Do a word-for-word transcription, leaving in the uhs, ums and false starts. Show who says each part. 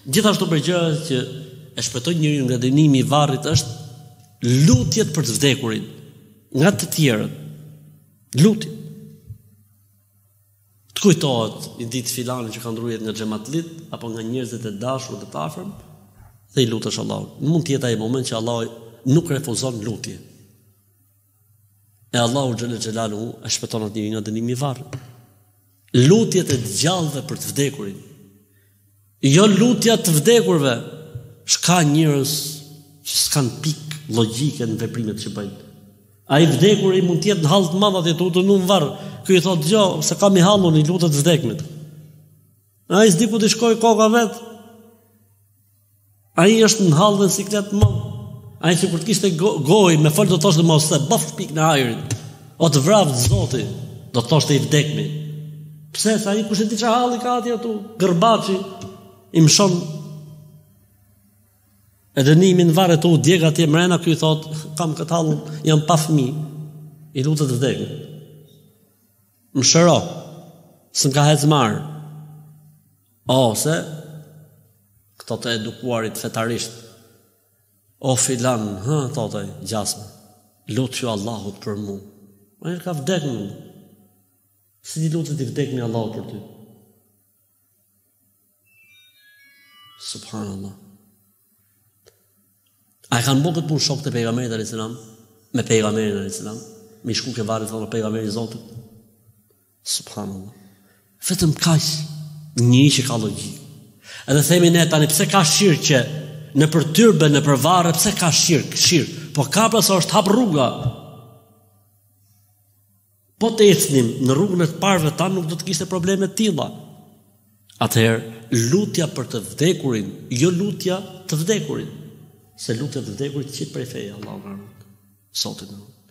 Speaker 1: Gjithashtu për gjërat që e shpëton njeriu nga dënimi i varrit është lutjet për të vdekurin, nga të tjerët. Lutje. Të kujtohet i ditë filani që ka ndruar nga xhamatlit apo nga njerëzit e dashur dhe të afërm, dhe i lutesh Allahut. Mund të jetë ai moment që Allah nuk refuzon lutje. E Allahu xhallal xhelaluhu e shpëton atë nga dënimi i varrit. Lutjet e gjallëve për të vdekurin. Jo lutja të vdekurve. Shka njerëz që s'kan pikë logjike në veprimet që bëjnë. Ai vdekuri mund të jetë në hall të madh atë tu të nuk varr. Ky i thotë, "Jo, se kam i hallun i lutet vdekmit." Ai s'di ku të shkoj koka vet. Ai është në hall dhe siklet më. Ai sikur të kishte gojë me fol do të thoshte mos se bof pikë në ajrit. O të vrap Zoti, do të thoshte i vdekmi. Pse sa ai kush e di çfarë halli ka atje atu? Gërbaçi i mshon e dënimin varë të u djeg atje mrena, ky thot, kam këtë hallun, jam pa fëmijë, i lutet të vdekmi. Më shëro, s'm ka hecmar. Ose këto të edukuarit fetarisht. O filan, ha, thotaj, gjasme, lutju Allahut për mu. Ai ka vdekmi. Si di lutet i vdekmi Allahut për ty? Subhanallah. A e kanë bërë këtë punë shokët e pejgamberit alayhis salam, me pejgamberin alayhis salam, me shku ke varrit thonë pejgamberi i Zotit. Subhanallah. Vetëm kaq një që ka logjik. Edhe themi ne tani pse ka shirq që në për tyrbe, në për varre, pse ka shirq, shirq. Po kapra sa është hap rruga. Po të ecnim në rrugën e të parëve tanë nuk do të kishte probleme të tilla. Atëherë lutja për të vdekurin, jo lutja të vdekurin. Se lutja të vdekurit qit prej feje Allahu na. Sotit.